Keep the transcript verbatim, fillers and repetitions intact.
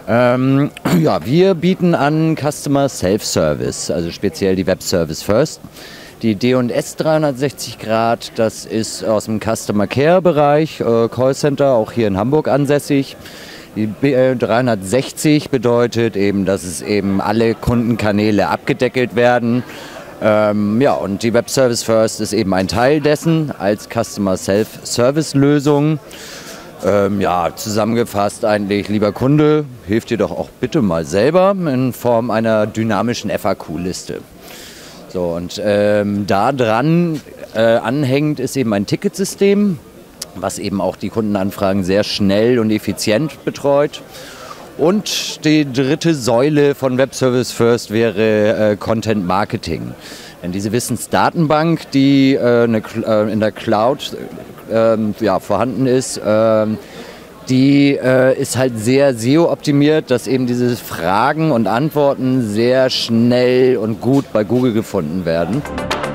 Ähm, ja, wir bieten an Customer Self-Service, also speziell die Web Service First. Die D und S dreihundertsechzig Grad, das ist aus dem Customer Care Bereich, äh, Callcenter, auch hier in Hamburg ansässig. Die B dreihundertsechzig bedeutet eben, dass es eben alle Kundenkanäle abgedeckelt werden. Ähm, ja, und die Web Service First ist eben ein Teil dessen als Customer Self-Service-Lösung. Ähm, ja, zusammengefasst eigentlich, lieber Kunde, hilf dir doch auch bitte mal selber in Form einer dynamischen F A Q-Liste. So, und ähm, da dran äh, anhängend ist eben ein Ticketsystem, was eben auch die Kundenanfragen sehr schnell und effizient betreut. Und die dritte Säule von Web Service First wäre äh, Content Marketing. Denn diese Wissensdatenbank, die äh, eine, äh, in der Cloud äh, ja, vorhanden ist, äh, die äh, ist halt sehr S E O-optimiert, dass eben diese Fragen und Antworten sehr schnell und gut bei Google gefunden werden.